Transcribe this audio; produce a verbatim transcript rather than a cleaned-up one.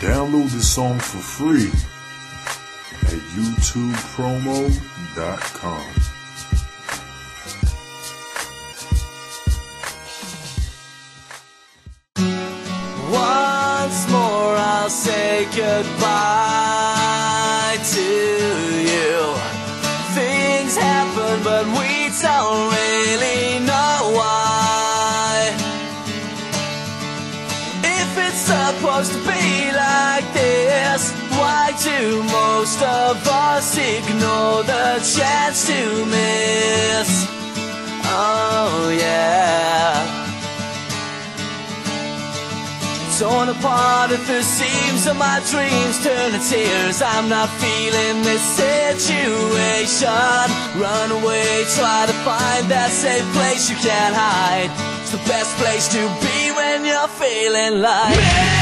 Download the song for free at youtube promo dot com. Once more I'll say goodbye to you. Things happen but we don't really know why. If it's supposed to be like this, why do most of us ignore the chance to miss? Oh yeah. Torn apart at the seams of my dreams turn to tears. I'm not feeling this situation. Run away, try to find that safe place you can't hide. It's the best place to be when you're feeling like me.